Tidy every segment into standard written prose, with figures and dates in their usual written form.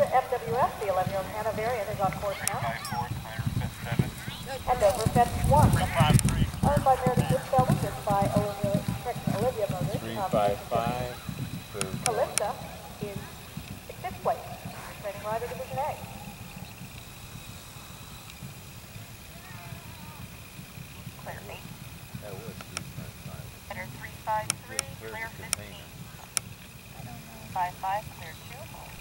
MWF, the 11-year-old Hannah variant, is on course now. 357. And over fence 1. Owned by Meredith Goodfellow, driven by Olivia Mogridge. 355. Calysta is in 5th place, training rider Division A. Clear 8. That was 355. Enter 353, clear 15. 55, clear 2.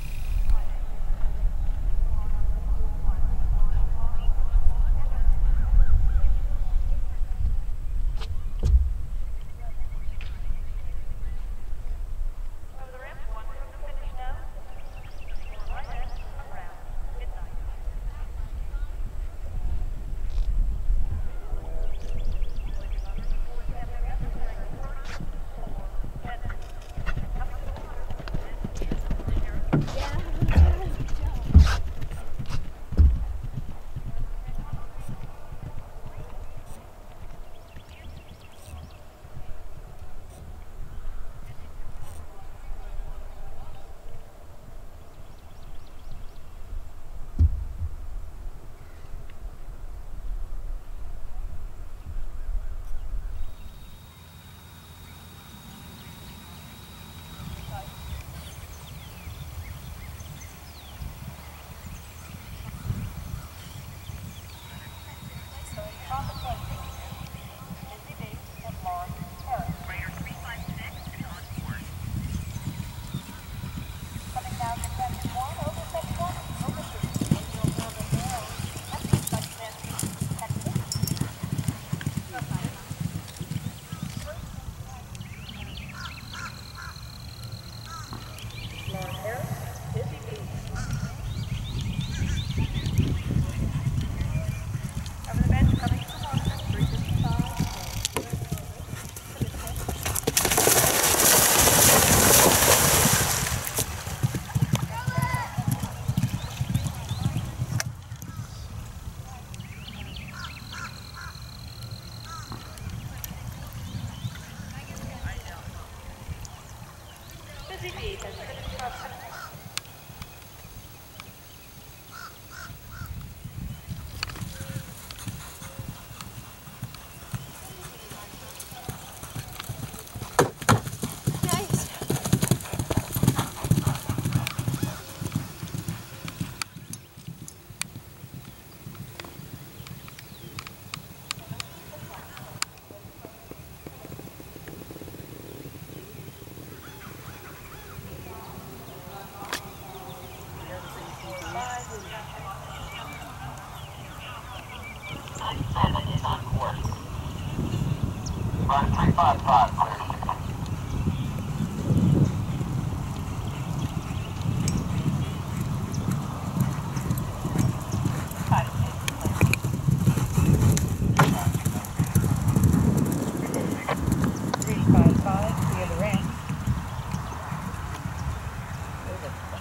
Run 355, clear. Clear the ramp.